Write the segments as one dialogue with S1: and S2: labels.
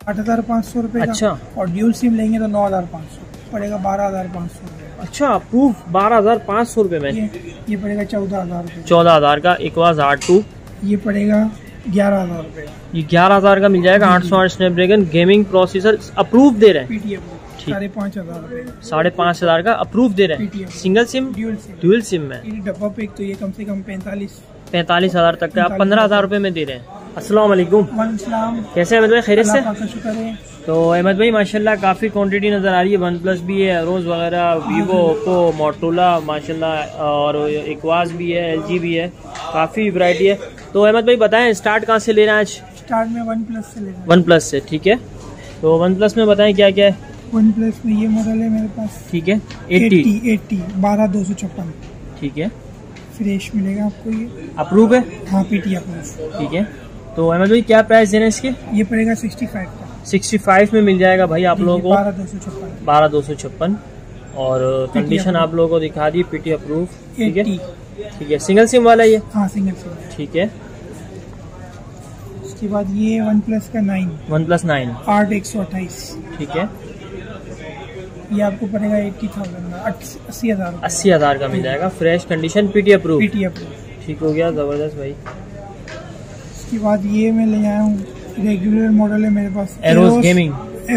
S1: 8,500 रुपए का।
S2: अच्छा।
S1: और ड्यूल सिम लेंगे तो 9,500 पड़ेगा, 12,500 रुपए।
S2: अच्छा, अप्रूव 12,500 रुपए में।
S1: ये पड़ेगा 14,000 रुपए।
S2: 14,000 का Equus R2।
S1: ये पड़ेगा 11,000 रुपए।
S2: ये 11,000 का मिल जाएगा। 808 स्नैपड्रैगन गेमिंग प्रोसेसर अप्रूव दे रहे हैं।
S1: पीटी अप्रूव 5,500 रुपए।
S2: 5,500 का अप्रूव दे रहे हैं। सिंगल सिम ड्यूल सिम में
S1: डब्बा पैक तो ये कम से कम
S2: 45,000 तक का आप 15,000 रुपए में दे रहे हैं। अस्सलाम वालेकुम। कैसे अहमद भाई, खैरियत से?
S1: शुक्र है।
S2: तो अहमद भाई माशाल्लाह काफ़ी क्वांटिटी नज़र आ रही है। वन प्लस भी है, रोज़ वगैरह, वीवो, ओप्पो, मोटोरोला माशाल्लाह, और इक्वास भी है, LG भी है, काफ़ी वैरायटी है। तो अहमद भाई बताएं स्टार्ट कहाँ से ले रहे हैं आज?
S1: स्टार्ट में वन प्लस से ले रहे हैं।
S2: वन प्लस से, ठीक है। तो वन प्लस में बताएं क्या क्या है?
S1: वन प्लस में ये मॉडल है मेरे पास,
S2: ठीक है। 80
S1: 12,256,
S2: ठीक है।
S1: फ्रेश मिलेगा आपको। ये
S2: अप्रूव है?
S1: हाँ, पीटी अप्रूव।
S2: ठीक है। तो अहमद भाई क्या प्राइस देना है इसके?
S1: ये पड़ेगा 65 का।
S2: 65 में मिल जाएगा भाई आप लोगों को।
S1: 12,256
S2: और कंडीशन आप लोगों को दिखा दी, पीटी अप्रूव। ठीक है,
S1: 80।
S2: ठीक है। सिंगल सिम वाला ये?
S1: हाँ, सिंगल सिम।
S2: ठीक है।
S1: उसके बाद ये वन प्लस का 9,
S2: वन प्लस 9
S1: 8,128,
S2: ठीक है।
S1: ये आपको पड़ेगा 80,000 का, 80,000।
S2: 80,000 का मिल जाएगा, fresh condition, PT approve.
S1: PT approve.
S2: ठीक हो गया, जबरदस्त भाई।
S1: उसके बाद ये मैं ले आया हूँ, रेगुलर मॉडल है मेरे पास,
S2: एरोस गेमिंग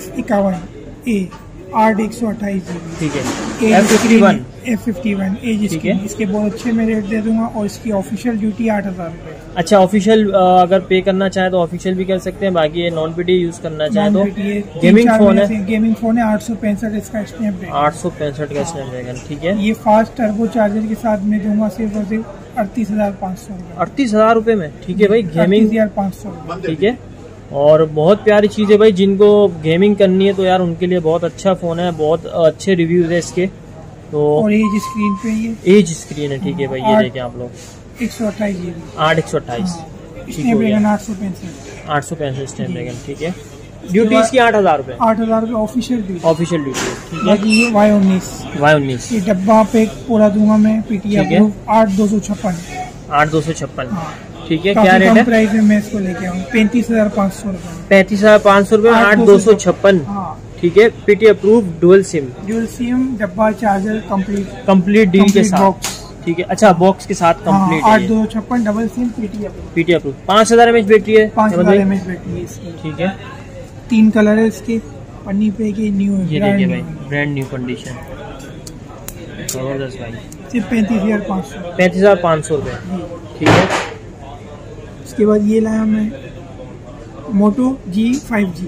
S1: F51A 8,128 GB।
S2: ठीक है। F51
S1: एज
S2: ठीक है।
S1: इसके बहुत अच्छे मैं रेट दे दूंगा। और इसकी ऑफिशियल ड्यूटी 8,000 रुपए।
S2: अच्छा, ऑफिशियल अगर पे करना चाहे तो ऑफिशियल भी कर सकते हैं, बाकी ये नॉन पीटी यूज करना चाहे तो। गेमिंग फोन है,
S1: गेमिंग फोन है, 865 इसका स्नैपड्रैगन,
S2: 865 का स्नैपड्रैगन। ठीक है।
S1: ये फास्ट टर्बो चार्जर के साथ मैं दूंगा सिर्फ और सिर्फ 38,500 रुपए।
S2: 38,000 रुपए में, ठीक है भाई। गेमिंग
S1: 38,500,
S2: ठीक है। और बहुत प्यारी चीज़ है भाई, जिनको गेमिंग करनी है तो यार उनके लिए बहुत अच्छा फ़ोन है, बहुत अच्छे रिव्यूज है इसके। तो
S1: और एज स्क्रीन पे ये
S2: एज स्क्रीन है, ठीक है भाई। ये देखें आप लोग,
S1: 128 GB,
S2: 8,128,
S1: स्नैपड्रैगन 865,
S2: 865 स्नैपड्रैगन। ठीक है। ड्यूटी इसकी 8,000 रुपए।
S1: 8,000 रुपए ऑफिशियल ड्यूटी।
S2: ऑफिशियल ड्यूटी, ठीक है।
S1: बाकी ये Y19 ये डब्बा पे पूरा दूंगा मैं, पीटी अप्रूव 8,256।
S2: 8,256,
S1: हाँ,
S2: ठीक है। क्या रेट है?
S1: प्राइस में मैं इसको लेके आऊँ 35,500 रुपए।
S2: 35,500 रुपए, 8,256, ठीक है। पीटी अप्रूव, डुअल सिम
S1: डब्बा चार्जर
S2: कंप्लीट डील के साथ, ठीक है। अच्छा, बॉक्स के साथ complete.
S1: 8,256 double sim,
S2: PT approve. 5,000 mAh battery है,
S1: 5,000 mAh बैटरी है इसकी,
S2: ठीक है।
S1: 3 कलर है इसके, पन्नी पे की न्यू है,
S2: ये देखिए भाई, ब्रांड न्यू कंडीशन, जबरदस्त भाई।
S1: सिर्फ 35,500।
S2: 35,500 रुपए, ठीक है।
S1: उसके बाद ये लाया मैं मोटो G5G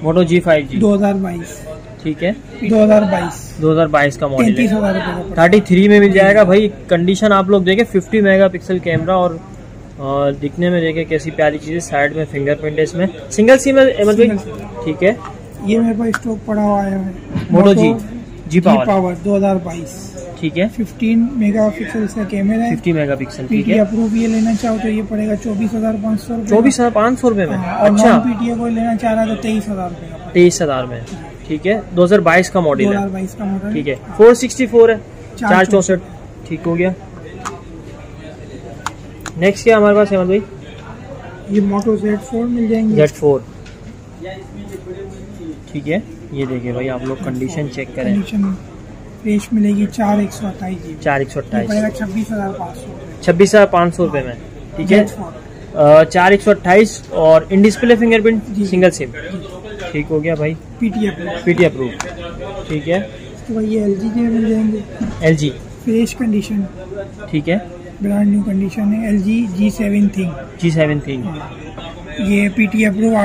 S1: 2022,
S2: ठीक है।
S1: 2022
S2: का मॉडल है,
S1: 33,000 रुपए का।
S2: 33 में मिल जाएगा भाई। कंडीशन आप लोग देखें, 50 मेगापिक्सल कैमरा, और दिखने में देखें कैसी प्यारी चीज़ है। साइड में फिंगरप्रिंट है इसमें। सिंगल सिम है अहमद भाई, ठीक है।
S1: ये मेरे पास स्टॉक पड़ा हुआ है,
S2: मोटो जी
S1: पावर 2022,
S2: ठीक है।
S1: 15 मेगापिक्सल इसका कैमरा है,
S2: 50 मेगापिक्सल, ठीक
S1: पीटी
S2: है।
S1: अप्रूव ये लेना चाहो तो ये पड़ेगा 24,500 रुपए।
S2: 24,500 रुपए में,
S1: और
S2: अच्छा।
S1: नॉन पीटीए कोई लेना चाह रहा है तो 23,000 रुपए का।
S2: 23,000 में, ठीक है। 2022 का मॉडल है,
S1: 2022 का मॉडल,
S2: ठीक है। 464 है, 464, ठीक हो गया। नेक्स्ट क्या हमारे पास है अहमद भाई?
S1: ये मोटो Z4 मिल जाएंगे।
S2: Z4, ठीक है। ये देखिए भाई, आप लोग कंडीशन चेक करें।
S1: कंडीशन फ्रेश मिलेगी, 4,128 GB,
S2: 4,128,
S1: पड़ेगा 26,500 रुपए।
S2: 26,500 रुपए में, ठीक है। 4,128 और in display fingerprint, single sim, ठीक हो गया भाई। पीटी अप्रूव, ठीक है।
S1: तो भाई ये LG के मिल जाएंगे,
S2: LG
S1: फ्रेश कंडीशन,
S2: ठीक है।
S1: ब्रांड न्यू कंडीशन है, LG G7 थिंग। ये पीटी अप्रूव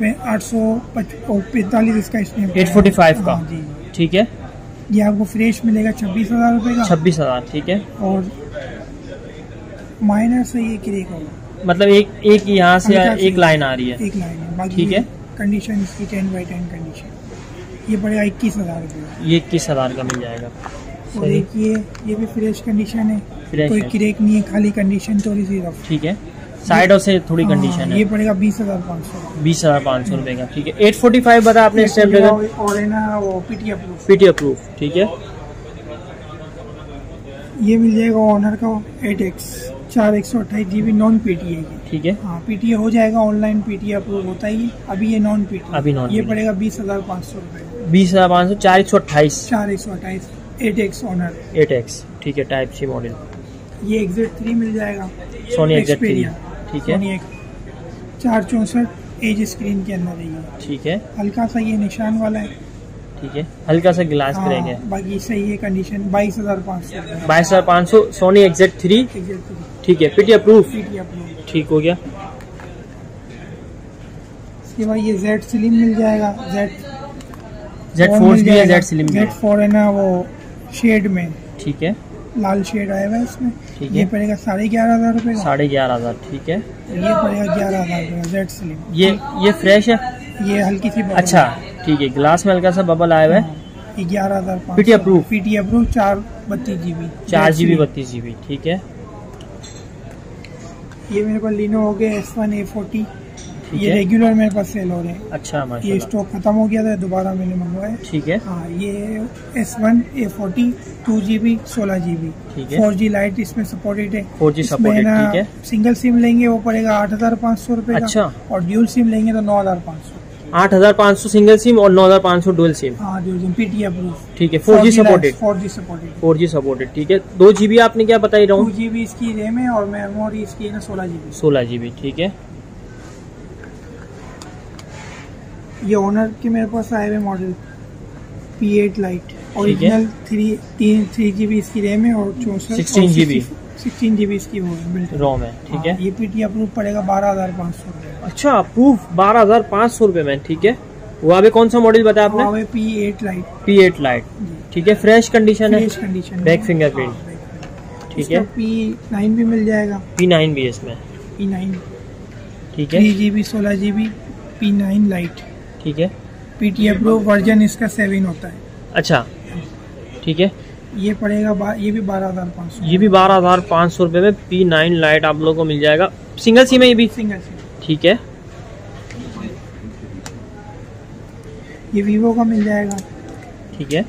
S1: 845 इसका स्नैप
S2: 845 का,
S1: जी,
S2: ठीक है।
S1: ये आपको फ्रेश मिलेगा 26,000 रुपए का।
S2: 26,000, ठीक है।
S1: और माइनर से ये क्रेक होगा,
S2: मतलब एक यहाँ से एक लाइन आ रही है,
S1: एक लाइन है, बाकी
S2: ठीक है।
S1: कंडीशन इसकी 10/10 कंडीशन। ये पड़ेगा 21,000 रुपए।
S2: ये 21,000 का मिल जाएगा।
S1: और एक ये भी फ्रेश कंडीशन है, कोई
S2: है,
S1: क्रेक नहीं है, खाली कंडीशन थोड़ी सी रफ,
S2: ठीक है। साइडों से थोड़ी कंडीशन है।
S1: ये पड़ेगा 20,500।
S2: 20,500 रुपए का, ठीक है। 845 बता आपने स्नैपड्रैगन,
S1: और है ना वो पीटी
S2: अप्रूव, ठीक है।
S1: ये मिल जाएगा ऑनर का 8X 4/128 GB नॉन PTA की।
S2: ठीक है।
S1: हाँ PTA हो जाएगा, ऑनलाइन PTA अप्रूव होता ही, अभी ये नॉन PTA।
S2: अभी नॉन
S1: ये पड़ेगा 20,500 रुपए।
S2: 20,500, 4/128।
S1: 4/128 8X ऑनर
S2: 8X। ठीक है, टाइप सी मॉडल।
S1: ये XZ3 मिल जाएगा,
S2: सोनी XZ3। ठीक है।
S1: 464 एज स्क्रीन के अंदर है ये।
S2: ठीक है।
S1: हल्का सा ये निशान वाला है।
S2: ठीक है, हल्का सा ग्लास क्रैक है।
S1: बाकी सही है कंडीशन। 22,500।
S2: 22,500 सोनी XZ3। ठीक है, PTA अप्रूव। ठीक हो गया।
S1: इसके बाद ये Z स्लिम मिल जाएगा।
S2: Z फोर्स भी है, Z स्लिम भी है।
S1: Z4 है ना, वो शेड में।
S2: ठीक है,
S1: लाल शेड आया हुआ है इसमें।
S2: ठीक
S1: ये
S2: है।
S1: पड़ेगा 11,500 रुपए का।
S2: 11,500। ठीक है।
S1: ये पड़ेगा 11,000 रुपए Z स्लिम।
S2: ये फ्रेश है।
S1: ये हल्की सी बबल।
S2: अच्छा ठीक है, ग्लास में हल्का सा बबल आया हुआ है।
S1: ये 11,500।
S2: PTA approve.
S1: 432 GB।
S2: 4 GB 32 GB। ठीक है।
S1: ये मेरे पास लिनो हो गया S1 A40।
S2: ठीक
S1: ये
S2: है।
S1: रेगुलर मेरे पास सेल हो रहे हैं।
S2: अच्छा
S1: ये
S2: माशाल्लाह।
S1: स्टॉक खत्म हो गया था, दोबारा मैंने मंगवाया।
S2: ठीक है।
S1: हाँ ये S1 A40 2 GB 16 GB।
S2: ठीक है।
S1: 4G लाइट इसमें सपोर्टेड है।
S2: 4G
S1: इसमें
S2: सपोर्टेड।
S1: ना
S2: ठीक है।
S1: सिंगल सिम लेंगे वो पड़ेगा 8,500 रुपए का।
S2: अच्छा।
S1: और ड्यूल सिम लेंगे तो 9,500।
S2: 8,500 सिंगल सिम और 9,500 डुअल सिम।
S1: हाँ ड्यूल सिम PTA अप्रूव।
S2: ठीक है, 4G supported.
S1: 4G supported.
S2: 4G supported. ठीक है। 2 GB आपने क्या बताई रहा
S1: 2
S2: हूँ?
S1: GB इसकी रैम है और मेमोरी इसकी है ना 16 GB।
S2: 16 GB। ठीक है।
S1: ये ऑनर के मेरे पास आए हुए model P8 lite. Original 3 GB इसकी रैम है और
S2: 16 GB
S1: 16 GB इसकी वो है बिल्ट
S2: रोम है। ठीक है।
S1: ये PTA अप्रूव पड़ेगा 12,500 रुपए।
S2: अच्छा, अप्रूव 12,500 रुपए में। ठीक है। वो अभी कौन सा मॉडल बताया आपने?
S1: Huawei P8 lite.
S2: P8 lite. ठीक है, फ्रेश कंडीशन है।
S1: Fresh condition.
S2: Back fingerprint. ठीक है।
S1: P9 भी मिल जाएगा।
S2: P9 भी है इसमें।
S1: P9
S2: ठीक है।
S1: 3 GB 16 GB P9 लाइट।
S2: ठीक है।
S1: PTA अप्रूव वर्जन इसका 7 होता है।
S2: अच्छा ठीक है।
S1: ये पड़ेगा ये भी 12,500।
S2: ये भी 12,500 रुपए में P9 लाइट आप लोगों को मिल जाएगा। सिंगल सिम है ये भी।
S1: Single sim.
S2: ठीक है।
S1: ये वीवो का मिल जाएगा।
S2: ठीक है।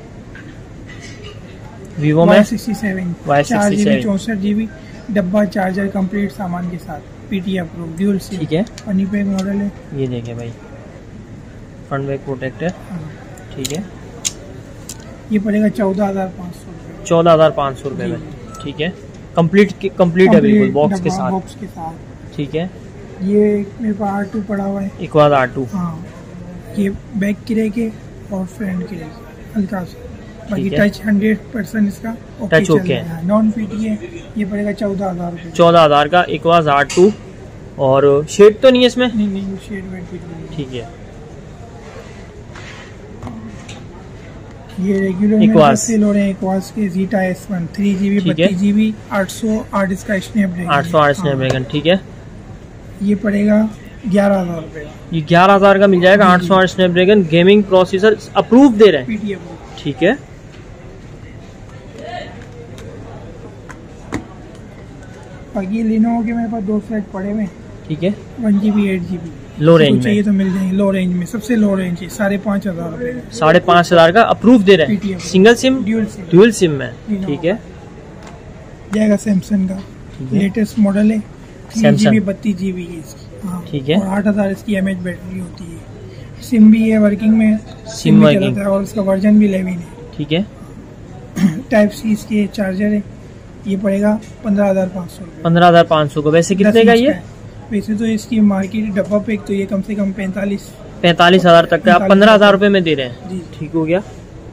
S2: वीवो में
S1: Y67 4 GB 64 GB डब्बा चार्जर कंप्लीट सामान के साथ। PTA approve dual sim.
S2: ठीक है।
S1: फनी पैक मॉडल है।
S2: ये देखे भाई, फ्रंट बैक प्रोटेक्टर। ठीक है।
S1: ये पड़ेगा 14,500 रुपए।
S2: 14,500 रुपए में। ठीक है। कंप्लीट है बिल्कुल बॉक्स के साथ।
S1: बॉक्स के साथ।
S2: ठीक है।
S1: ये मेरे पास R2 पड़ा हुआ है।
S2: एक बार R2।
S1: हाँ ये बैक किरे के और फ्रंट किरे के हल्का सा। बाकी
S2: ठीक है।
S1: टच 100% इसका
S2: टच ओके
S1: है। नॉन PTA ये पड़ेगा 14,000 रुपए।
S2: 14,000 का एक बार R2। और शेड तो नहीं है इसमें?
S1: नहीं शेड वेड कुछ नहीं।
S2: ठीक है।
S1: ये रेगुलर में सेल हो रहे हैं। इक्वास के Zeta S1 3 GB 32 GB 808 इसका स्नैपड्रैगन।
S2: 808 स्नैपड्रैगन। ठीक है।
S1: ये पड़ेगा 11,000 रुपए।
S2: ये 11,000 का मिल जाएगा। 808 स्नैपड्रैगन गेमिंग प्रोसेसर अप्रूव दे रहे हैं।
S1: PTA approve.
S2: ठीक है।
S1: बाकी लिनोवो के मेरे पास 2 सेट पड़े हुए।
S2: ठीक है।
S1: 1 GB 8 GB
S2: लो रेंज में
S1: चाहिए तो मिल जाएंगे। लो रेंज में सबसे लो रेंज है 5,500 रुपए।
S2: 5,500 का अप्रूव दे रहे हैं। सिंगल सिम ड्यूल सिम में। ठीक है।
S1: जाएगा सैमसंग का लेटेस्ट मॉडल है। 3 GB 32 GB है इसकी।
S2: ठीक है।
S1: और 8,000 इसकी एमएच बैटरी होती है। सिम भी है वर्किंग में।
S2: सिम वर्किंग
S1: है और इसका वर्जन भी 11 है।
S2: ठीक है।
S1: टाइप सी इसके चार्जर है। ये पड़ेगा 15,500 रुपए।
S2: 15,500 को। वैसे कितने का ये?
S1: वैसे तो इसकी मार्केट डब्बा पैक तो ये कम से कम
S2: 45,000 तक का। आप 15,000 रुपए में दे रहे हैं जी। ठीक हो गया।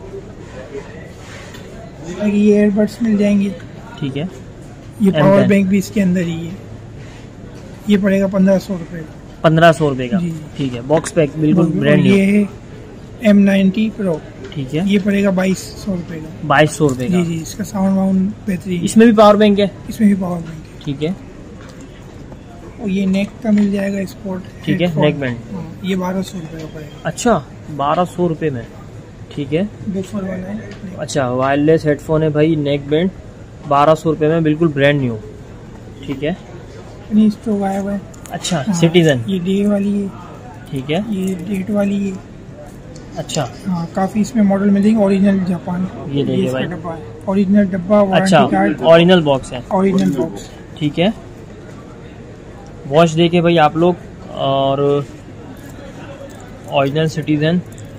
S1: ये एयरबड्स मिल जाएंगे।
S2: ठीक है।
S1: ये पावर बैंक भी इसके अंदर ही है। ये पड़ेगा 1,500 रुपए।
S2: 1,500 रुपए का। ठीक है। बॉक्स पैक बिल्कुल ब्रांड न्यू।
S1: ये है M90 Pro।
S2: ठीक है।
S1: ये पड़ेगा 2,200 रुपए का।
S2: 2,200 रुपए का।
S1: जी इसका साउंड वाउंड बेहतरीन।
S2: इसमें भी पावर बैंक है?
S1: इसमें भी पावर बैंक है।
S2: ठीक है।
S1: और ये नेक का मिल जाएगा स्पोर्ट।
S2: ठीक है। नेक बैंड
S1: ये 1,200 रुपए का पड़ेगा।
S2: अच्छा 1,200 रुपए में। ठीक है।
S1: बुफर वाला है।
S2: अच्छा वायरलेस हेडफोन है भाई। नेक बैंड 1,200 रुपए में बिल्कुल ब्रांड न्यू। ठीक है।
S1: स्टोव आया हुआ है।
S2: अच्छा सिटीजन।
S1: ये डे वाली है।
S2: ठीक है।
S1: ये डेट वाली है।
S2: अच्छा
S1: हाँ काफी इसमें मॉडल मिलेंगे। Original Japan.
S2: ये देखिए भाई
S1: डब्बा है। ओरिजिनल डब्बा।
S2: अच्छा ओरिजिनल बॉक्स है।
S1: Original box.
S2: ठीक है। वॉश देखे भाई आप लोग, और ओरिजिनल सिटीजन।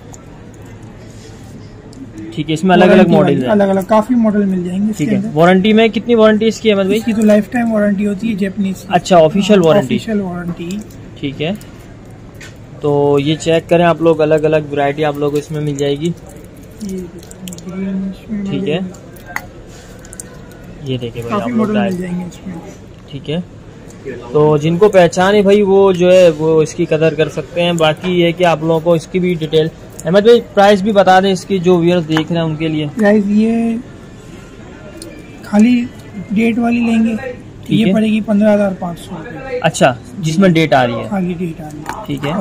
S2: ठीक है, इसमें अलग अलग मॉडल है,
S1: अलग अलग काफी मॉडल मिल जाएंगे।
S2: ठीक है, वारंटी में कितनी वारंटी इसकी अहमद भाई?
S1: इसकी तो लाइफ टाइम वारंटी होती है जापानीज।
S2: अच्छा, ऑफिशियल वारंटी।
S1: Official warranty.
S2: ठीक है, तो ये चेक करें आप लोग, अलग अलग वैरायटी आप लोग को इसमें मिल जाएगी। ठीक है, ये देखिए भाई आप लोग मिल जाएंगे इसमें। ठीक है, तो जिनको पहचान है भाई वो जो है वो इसकी कदर कर सकते हैं। बाकी ये कि आप लोगों को इसकी भी डिटेल, अहमद भाई प्राइस भी बता दें इसकी, जो व्यूअर्स देख रहे हैं उनके लिए।
S1: प्राइस ये खाली डेट वाली लेंगे तो ये पड़ेगी 15,500 रुपये।
S2: अच्छा, जिसमें डेट आ रही है,
S1: खाली डेट आ रही है।
S2: ठीक है,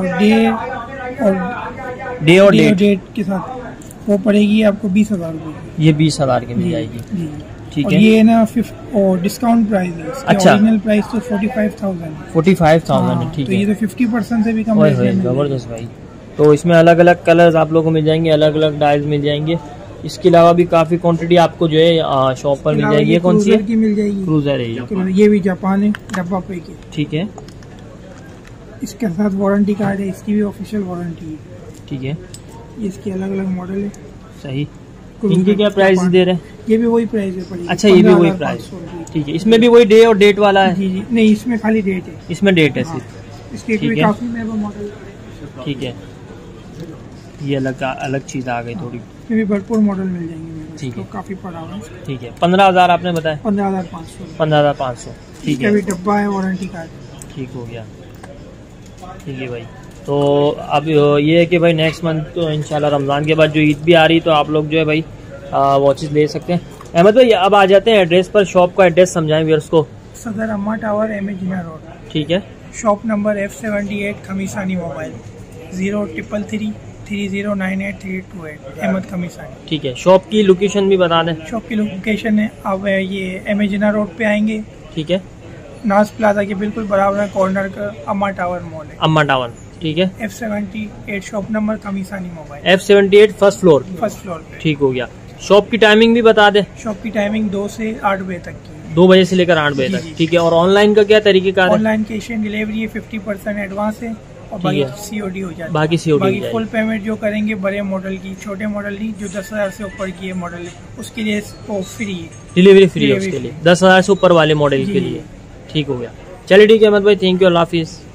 S1: और डे और डेट के साथ वो पड़ेगी आपको 20,000 रुपये।
S2: ये 20,000 की मिल जाएगी। ठीक है,
S1: ये ना डिस्काउंट प्राइस है।
S2: अच्छा,
S1: ओरिजिनल प्राइस तो 45,000
S2: है। ठीक
S1: तो
S2: है,
S1: ये तो 50% से भी कम।
S2: जबरदस्त भाई। तो इसमें अलग अलग कलर्स आप लोगों को मिल जाएंगे, अलग अलग डाइज मिल जाएंगे। इसके अलावा भी काफी क्वांटिटी आपको जो है शॉप पर मिल जाएगी। ये कौन सी है?
S1: मिल जाएगी, क्रूजर है ये भी जापान है, डब्बा पे की।
S2: ठीक है,
S1: इसके साथ वारंटी कार्ड है, इसकी भी ऑफिशियल वारंटी है।
S2: ठीक है,
S1: इसके अलग अलग मॉडल है।
S2: सही। इनके क्या प्राइस दे रहे हैं?
S1: ये भी वही प्राइस है। अच्छा,
S2: ये भी वही प्राइस। ठीक है, इसमें भी वही डे और डेट वाला है?
S1: जी, नहीं इसमें खाली डेट है।
S2: इसमें डेट है सिर्फ।
S1: इसके काफी मॉडल।
S2: ठीक है, ये अलग चीज आ गई थोड़ी।
S1: ये भी भरपूर मॉडल मिल जाएंगे।
S2: ठीक है,
S1: तो काफी पड़ा हुआ है।
S2: ठीक है, 15,000 आपने बताया?
S1: 15,500।
S2: 15,500। ठीक है,
S1: डब्बा है, वारंटी कार्ड।
S2: ठीक हो गया। ठीक है भाई, तो अब ये है कि भाई नेक्स्ट मंथ तो इंशाल्लाह रमज़ान के बाद जो ईद भी आ रही, तो आप लोग जो है भाई वॉचेस ले सकते हैं। अहमद भाई अब आ जाते हैं एड्रेस पर, शॉप का एड्रेस समझाएं व्यूअर्स को।
S1: सदर अम्मा टावर, एमेजिना रोड।
S2: ठीक है,
S1: shop number F78 Khamisani mobile 033 30983828 Ahmed Khamisani.
S2: ठीक है, शॉप की लोकेशन भी बता दें।
S1: शॉप की लोकेशन है, अब ये एमेजिना रोड पे आएंगे।
S2: ठीक है,
S1: नाज प्लाजा के बिल्कुल बराबर कॉर्नर का अम्मा टावर मॉल है।
S2: अम्मा टावर, ठीक है।
S1: F78 shop number Khamisani mobile,
S2: F78 first floor
S1: पे।
S2: ठीक हो गया। शॉप की टाइमिंग भी बता दे।
S1: शॉप की टाइमिंग 2 से 8 बजे तक की।
S2: 2 बजे से लेकर 8 बजे तक। ठीक है, और ऑनलाइन का क्या तरीकेकार है?
S1: ऑनलाइन कैश ऑन डिलीवरी है, 50% एडवांस है और बाकी COD हो जाता है।
S2: बाकी
S1: फुल पेमेंट जो करेंगे बड़े मॉडल की, छोटे मॉडल नहीं, जो 10,000 से ऊपर की मॉडल है उसके लिए वो फ्री है,
S2: डिलीवरी फ्री है उसके लिए, 10,000 से ऊपर वाले मॉडल के लिए। ठीक हो गया, चलिए ठीक है अहमद भाई, थैंक यू, अल्लाह हाफिज।